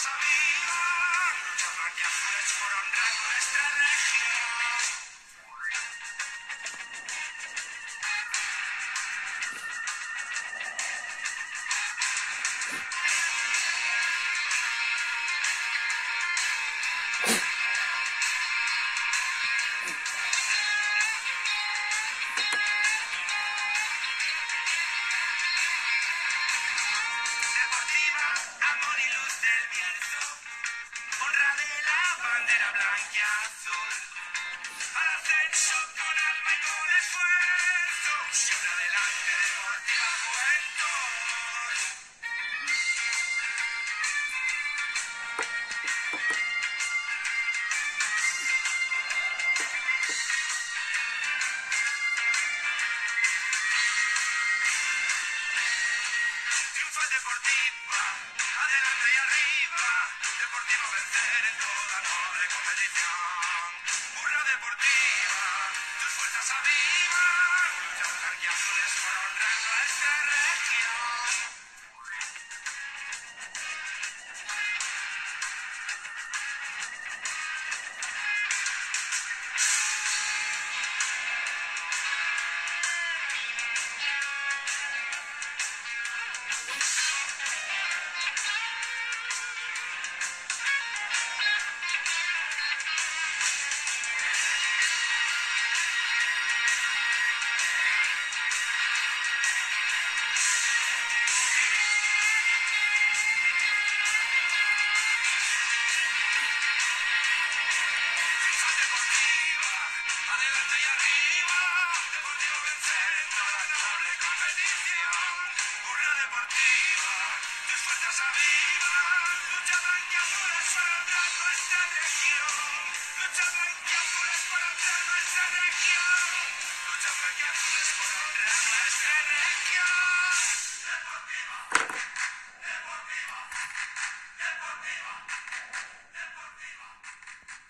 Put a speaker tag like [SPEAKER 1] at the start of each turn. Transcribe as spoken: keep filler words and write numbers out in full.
[SPEAKER 1] avivan, luchas blanquiazules por honrar nuestra región. Deportiva, amor y luz del Bierzo, honra de la bandera blanquiazul, al ascenso con alma y con esfuerzo, siempre adelante Deportiva Juventud. Triunfa Deportiva, adelante y arriba, Deportiva vencer en toda noble competición. Hurra Deportiva, tus fuerzas avivan, luchas blanquiazules por honrar nuestra región. Adelante y arriba, Deportivo vencer en toda noble competición. Hurra Deportiva, tus fuerzas avivan.